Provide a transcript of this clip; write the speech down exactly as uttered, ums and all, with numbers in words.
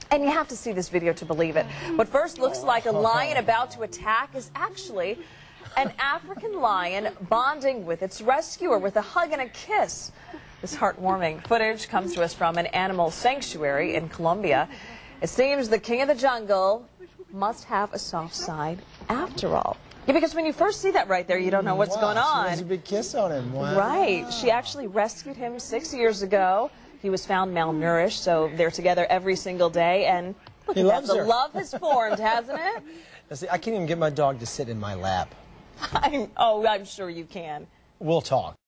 And you have to see this video to believe it. What first looks like a lion about to attack is actually an African lion bonding with its rescuer with a hug and a kiss. This heartwarming footage comes to us from an animal sanctuary in Colombia. It seems the king of the jungle must have a soft side after all. Yeah, because when you first see that right there, you don't know what's wow, going on. She has a big kiss on him. Wow. Right. She actually rescued him six years ago. He was found malnourished, so they're together every single day. And look he at loves that. The her. love has formed, hasn't it? Now, see, I can't even get my dog to sit in my lap. I'm, oh, I'm sure you can. We'll talk.